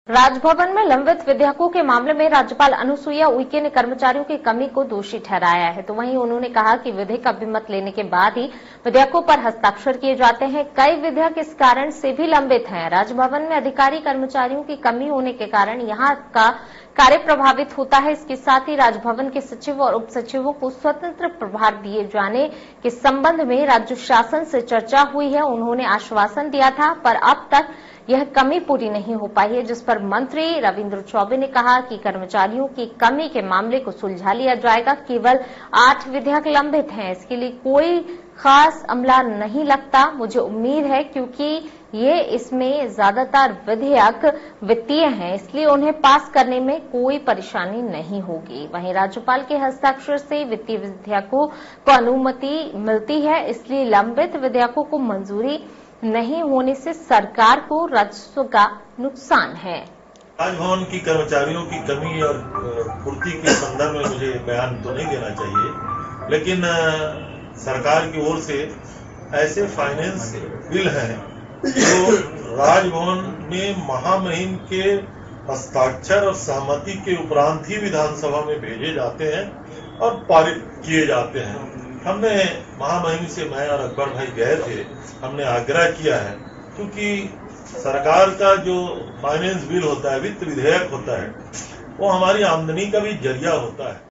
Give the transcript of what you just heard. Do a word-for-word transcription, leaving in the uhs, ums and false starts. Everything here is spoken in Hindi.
राजभवन में लंबित विधेयकों के मामले में राज्यपाल अनुसुईया उइके ने कर्मचारियों की कमी को दोषी ठहराया है। तो वहीं उन्होंने कहा कि विधेयक अभिमत लेने के बाद ही विधेयकों पर हस्ताक्षर किए जाते हैं। कई विधेयक इस कारण से भी लंबित हैं। राजभवन में अधिकारी कर्मचारियों की कमी होने के कारण यहां का कार्य प्रभावित होता है। इसके साथ ही राजभवन के सचिव और उप सचिवों को स्वतंत्र प्रभार दिए जाने के संबंध में राज्य शासन से चर्चा हुई है। उन्होंने आश्वासन दिया था, पर अब तक यह कमी पूरी नहीं हो पाई है, जिस पर मंत्री रविंद्र चौबे ने कहा कि कर्मचारियों की कमी के मामले को सुलझा लिया जाएगा। केवल आठ विधेयक लंबित हैं, इसके लिए कोई खास अमला नहीं लगता। मुझे उम्मीद है क्योंकि ये इसमें ज्यादातर विधेयक वित्तीय हैं, इसलिए उन्हें पास करने में कोई परेशानी नहीं होगी। वहीं राज्यपाल के हस्ताक्षर से वित्तीय विधेयकों को अनुमति मिलती है, इसलिए लंबित विधेयकों को मंजूरी नहीं होने से सरकार को राजस्व का नुकसान है। राजभवन की कर्मचारियों की कमी और पूर्ति के संदर्भ में मुझे बयान तो नहीं देना चाहिए, लेकिन सरकार की ओर से ऐसे फाइनेंस बिल हैं जो राजभवन में महामहिम के हस्ताक्षर और सहमति के उपरांत ही विधानसभा में भेजे जाते हैं और पारित किए जाते हैं। हमने महामहिम से, मैं और अकबर भाई गए थे, हमने आग्रह किया है क्योंकि सरकार का जो फाइनेंस बिल होता है, वित्त विधेयक होता है, वो हमारी आमदनी का भी जरिया होता है।